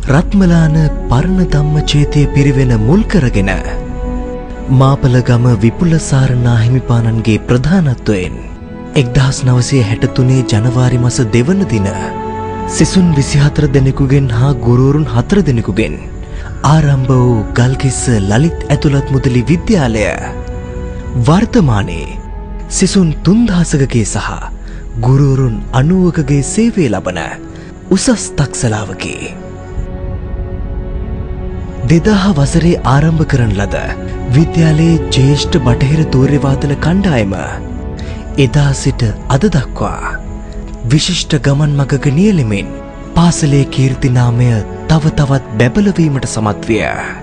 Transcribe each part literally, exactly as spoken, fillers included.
රත්මලාන පරණ ධම්මචේතය පිරිවෙන මුල් කරගෙන මාපලගම විපුලසාර නාහිමිපාණන්ගේ ප්‍රධානත්වයෙන් එක්දහස් නවසිය හැටතුනේ ජනවාරි මාස දෙවන දින සිසුන් විසිහතර දෙනෙකුගෙන් හා ගුරුවරුන් හතර දෙනෙකුගෙන් ආරම්භ වූ ගල්කිස්ස ලලිත් ඇතුළත්මුදලි විද්‍යාලය වර්තමානයේ සිසුන් තුන්දහසකගේ සහ ගුරුවරුන් අනූවකගේ සේවය ලබන උසස් තක්සලාවකි. දෙදාහ වසරේ ආරම්භ කරන ලද විද්‍යාලයේ ජ්‍යෙෂ්ඨ බටහිර තූර්යවාදන කණ්ඩායම එදා සිට අද දක්වා විශිෂ්ට ගමන් මගක නියැලෙමින් පාසලේ කීර්ති නාමය තව තවත් බැබලවීමට සමත් විය.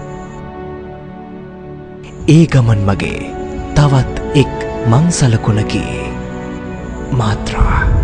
ඒ ගමන් මගේ තවත් එක් මං සලකුණකි. මාත්‍රා